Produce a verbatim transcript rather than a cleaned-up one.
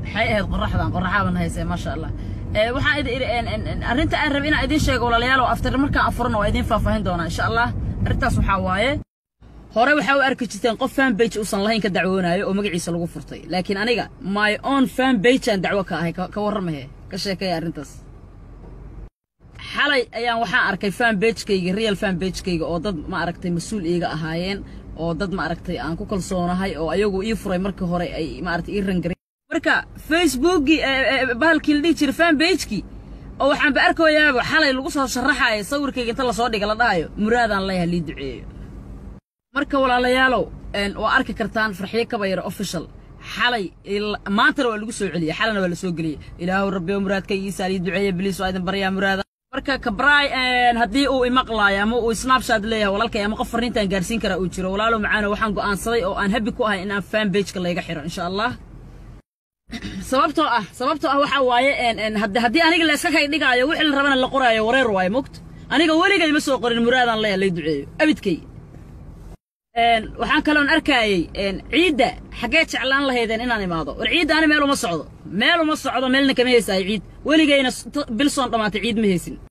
حقيقة قرحة قرحة من هاي ما شاء الله waxaan idin arinta aan rabay inaan idin sheego walaalayaal oo after markaan afurno waa idin faahfaahin doona insha Allah arintaas waxa waaye hore waxa uu arki jirteen qof fan page uusan lahayn ka dacwoonayo oo magaciisa lagu furtay laakiin aniga my own fan page aan dacwo ka ahay ka warramahay ka sheekay arintaas xalay ayaan waxaan arkay fan page-kayga real fan page-kayga oo dad ma aragtay mas'uul iiga ahaayeen oo dad ma aragtay aan ku kalsoonahay oo ayagu ii furay markii hore ay ma aragtay ii rangaray marka Facebook bahalkii la dhigi jiray fan page-ki oo waxaan ba arkayaa xalay lagu soo sharaxay sawirkayga inta la soo dhiga la dhahayo muraadaan leeyahay lii duceeyo marka walaalayaalow een oo arki kartaan Farxiya Kabayare official xalay maanta waa lagu soo celiyay xalana waa la soo galiyay ilaahu rabbi muraadka Isa lii duceeyo biliis waa idin bariyaa muraada marka kabray een hadii uu imaqlaayo ama uu snapchat leeyahay walaalkay ama qof fariintan gaarsiin kara uu jiro walaalo macaana waxaan go'aansaday oo aan happy ku ahay in aan fan page-ka layga xiro insha Allah sababtoo ah sababtoo ah waxa waaye een hadii hadii aniga la iska kay dhigaayo wixii la rabana la qoraayo wareer waaye moqt aniga waligay ma soo qorin muraadan leeyahay lii duceeyo abidkay een waxaan kale oo arkayay een ciida xagee jeclaan lahaydeen inaan imaado war ciida aan meel uma socdo meel uma socdo meelna kama heesay ciid waligayna bilson dhamaatay ciid ma heesin